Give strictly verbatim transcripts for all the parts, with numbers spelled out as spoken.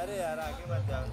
अरे यार आगे मत जाओ।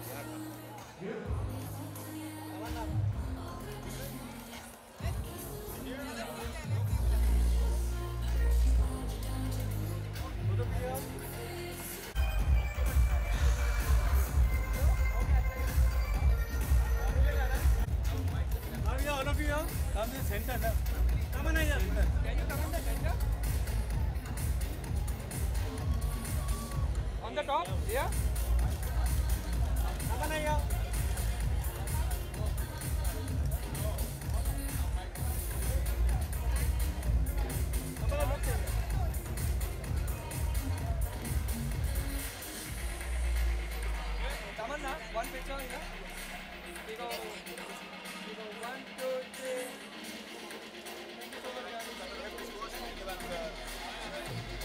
All of you here, come to the center now. Come on, here. Can you come on the center? On the top, yeah. Come on, here. Come on, look. Come on now, one picture here. We go, we go one, two, three. Thank you so much, guys.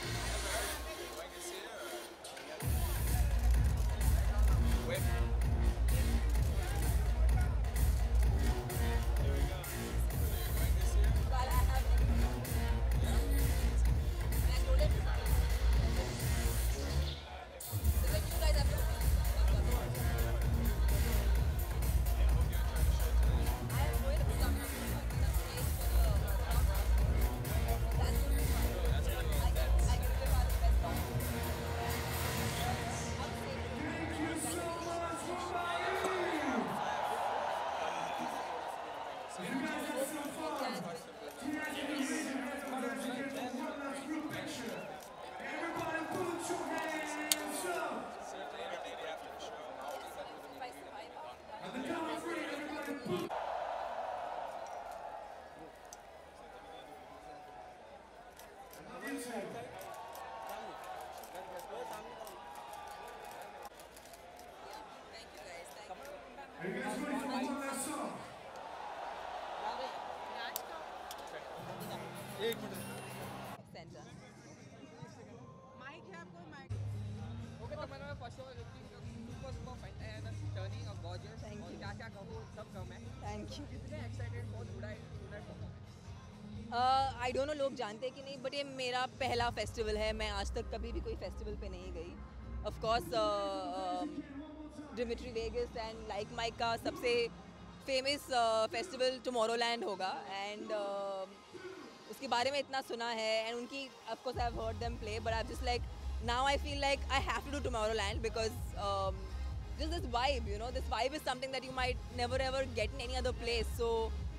एक minute centre mic है आपको mic okay तो मैंने first show super super fine turning off gorgeous और क्या क्या कहूँ सब कम है थैंक यू कितने excited for today today performance I don't know लोग जानते हैं कि नहीं बट ये मेरा पहला फेस्टिवल है मैं आज तक कभी भी कोई फेस्टिवल पे नहीं गई of course Dimitri Vegas and Like Mike का सबसे फेमस फेस्टिवल टुमारोलैंड होगा एंड उसके बारे में इतना सुना है एंड उनकी of course I have heard them play but I just like now I feel like I have to do Tomorrowland because just this vibe, you know, this vibe is something that you might never ever get in any other place. So,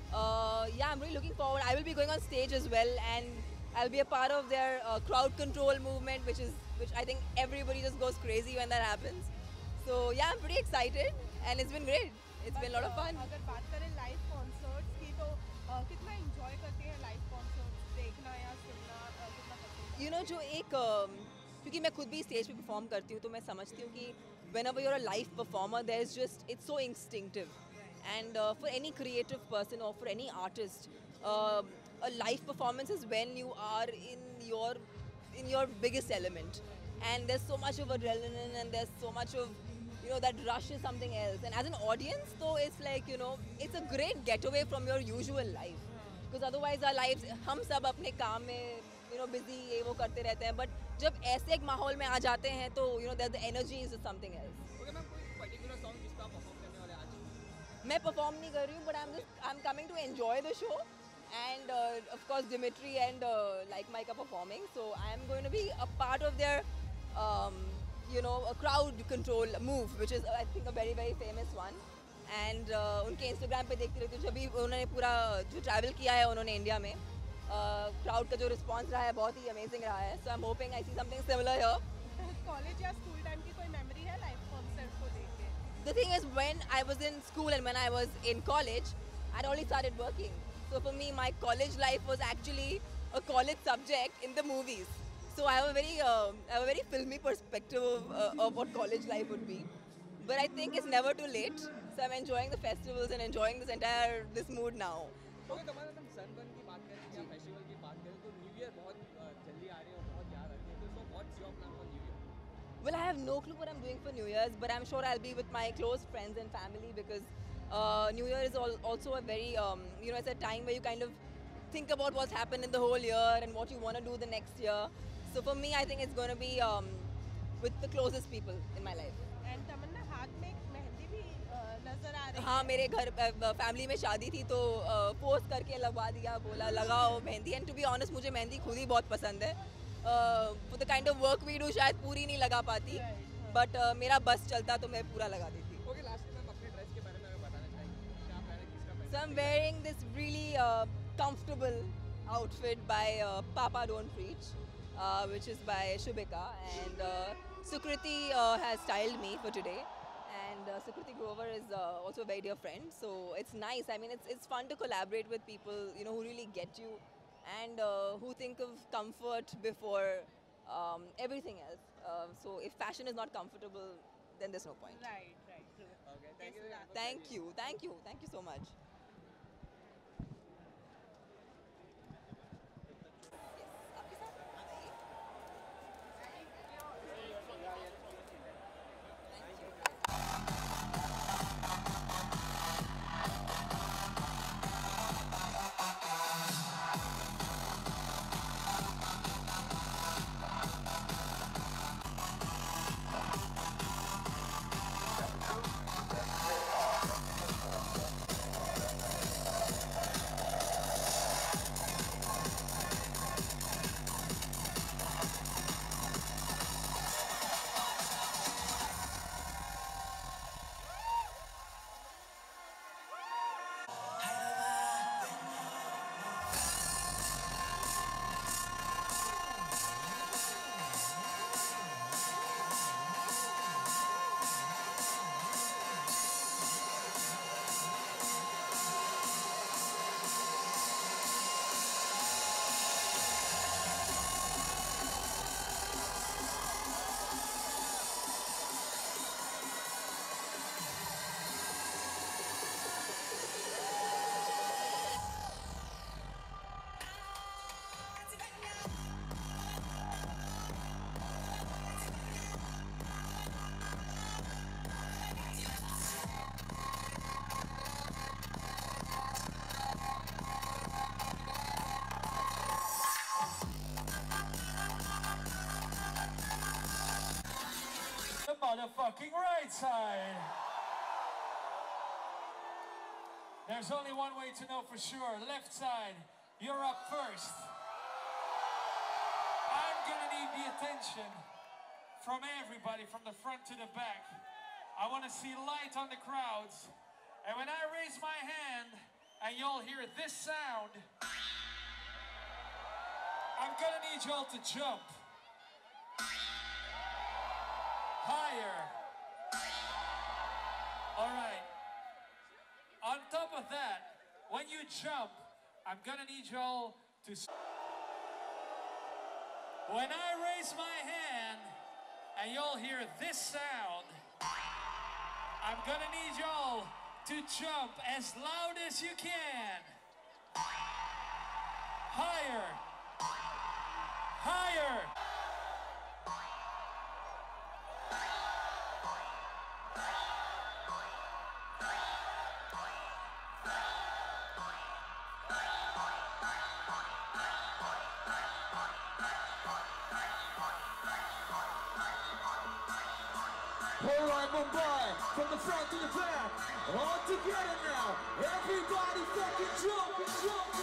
uh, yeah, I'm really looking forward. I will be going on stage as well, and I'll be a part of their uh, crowd control movement, which is which I think everybody just goes crazy when that happens. So, yeah, I'm pretty excited, and it's been great. It's been a lot of fun. अगर बात करें live concerts की तो uh, कितना enjoy करते हैं live concerts देखना या सुनना uh, कितना पसंद है? You know, जो एक um, क्योंकि मैं खुद भी स्टेज पे परफॉर्म करती हूँ तो मैं समझती हूँ कि whenever you're a live performer there's just it's so instinctive and uh, for any creative person or for any artist uh, a live performance is when you are in your in your biggest element and there's so much of adrenaline and there's so much of you know that rush is something else and as an audience though it's like you know it's a great getaway from your usual life because otherwise our lives हम सब अपने काम में you know busy ये वो करते रहते हैं but जब ऐसे एक माहौल में आ जाते हैं तो you know that the energy is something else. Okay ma'am कोई पर्टिकुलर सॉन्ग जिसका आप परफॉर्म करने वाले आज? मैं परफॉर्म नहीं कर रही हूँ but I'm just I'm coming to enjoy the show and uh, of course Dimitri and uh, Like Mike are performing so I am going to be a part of their um, you know a crowd control move which is I think a very very famous one and uh, उनके Instagram पे देखती रहती हूँ जब भी उन्होंने पूरा जो ट्रैवल किया है उन्होंने इंडिया में क्राउड का जो रिस्पॉन्स रहा है बहुत ही अमेजिंग रहा है so I am hoping I see something similar here college या स्कूल टाइम की कोई मेमोरी है लाइव कॉन्सर्ट को देख के? The thing is, when I was in school and when I was in college, I'd only started working. So for me, my college life was actually a college subject in the movies. So I have a very, uh, I have a very filmy perspective of, uh, of what college life would be. But I think it's never too late. So I'm enjoying the festivals and enjoying this entire this mood now. Okay तो मैंने sunburn की बात करें या festival की बात करें तो न्यू ईयर बहुत जल्दी आ रही है और बहुत याद आती है तो so what's your plan for new year? Well, I have no clue what I'm doing for New Year's, but I'm sure I'll be with my close friends and family because uh, New Year is al also a very, um, you know, it's a time where you kind of think about what's happened in the whole year and what you want to do the next year. So for me, I think it's going to be um, with the closest people in my life. And Tamanna हाथ में एक मेहंदी भी अ, नजर आ रही हाँ, है. मेरे घर फैमिली में शादी थी तो पोस्ट करके लगवा दिया, बोला लगाओ मेहंदी. एंड टू बी ऑनेस्ट मुझे मेहंदी खुद ही बहुत पसंद है. For the kind of work we do शायद पूरी नहीं लगा पाती, बट मेरा बस चलता तो मैं पूरा लगा देती. ओके, लास्ट में मैम अपने ड्रेस के बारे में हमें बताना चाहिए. क्या पहने, किसका पहने? So I'm wearing this really uh, comfortable outfit by uh, Papa Don't Preach, uh, which is by Shubhika, and uh, Sukriti uh, has styled me for today. And uh, Sukriti Grover is uh, also a very dear friend, so it's nice. I mean, it's it's fun to collaborate with people, you know, who really get you, and uh, who think of comfort before um, everything else. Uh, so if fashion is not comfortable, then there's no point. Right right true. Okay, thank you very much. Thank you, thank you, thank you so much. Motherfucking right side. There's only one way to know for sure. Left side, you're up first. I'm gonna need the attention from everybody from the front to the back. I want to see light on the crowds. And when I raise my hand and y'all hear this sound, I'm gonna need y'all to jump. Higher. All right. On top of that, when you jump, I'm gonna need y'all to. When I raise my hand and y'all hear this sound, I'm gonna need y'all to jump as loud as you can. Higher. Higher. All right, Mumbai, from the front to the back, all together now. Everybody fucking jump and jump.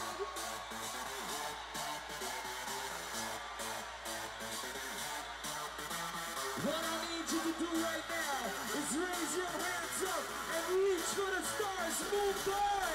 What I need you to do right now is raise your hands up and reach for the stars, Mumbai.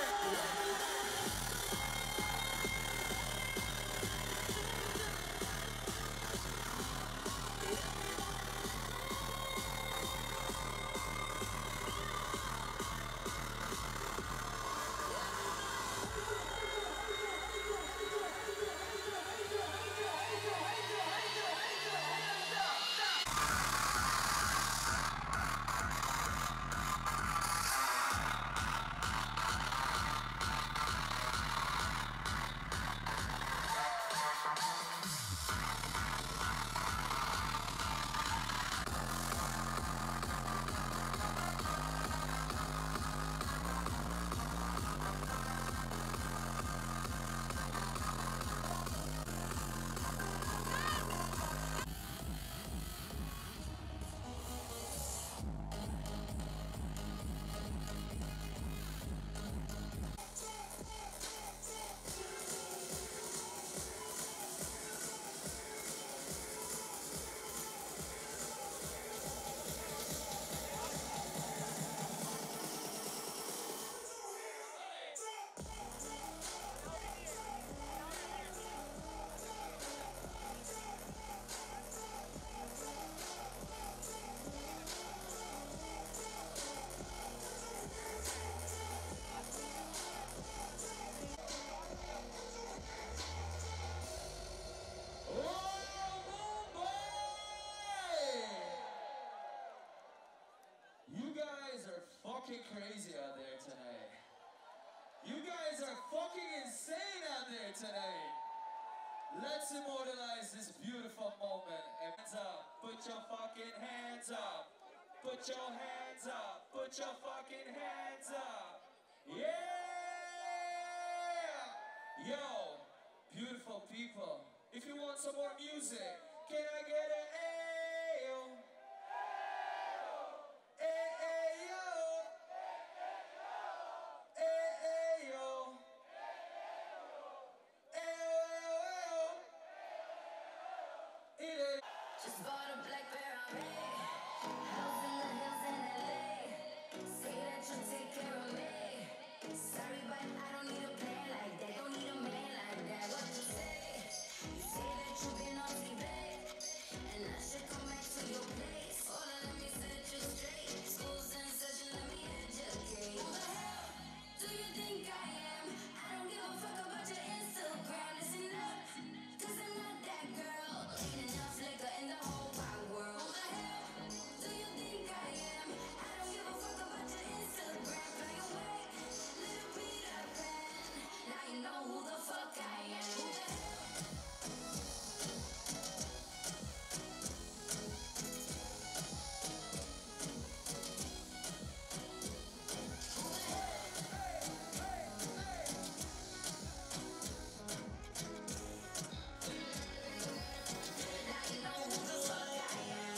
let's immortalize this beautiful moment. Hands up, put your fucking hands up. Put your hands up, put your fucking hands up. Yeah! Yo, beautiful people. If you want some more music, can I get an ayo? Ayo! Ayo! Just bought a black Ferrari. House in the hills in L A. Say that you'll take care of me. Sorry, but I don't need a plan like that. Don't need a man like that. What you say? You say that you've been on T V, and I should come back to your place. Hold on, let me set you straight. School's in session, let me educate. Who the hell do you think I am? I don't give a fuck about your Instagram. Listen up, 'cause I'm not that girl. Ain't enough liquor in the whole wide world. Who the hell do you think I am? I don't give a fuck about your Instagram. Fly away, little Peter Pan. Now you know who the fuck I am. Who the hell? Now you know who the fuck I am.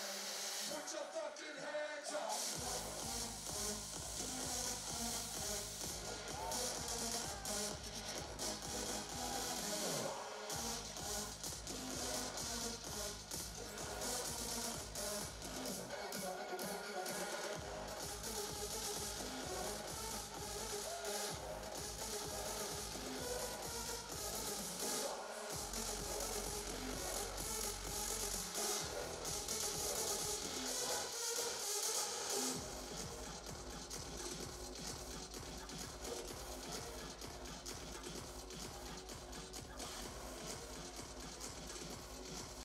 Put your fucking hands up.